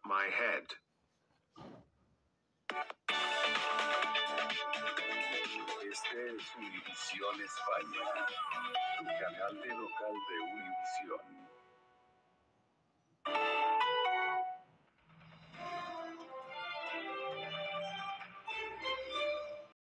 My head. Este es Univision España, tu canal de local de Univision.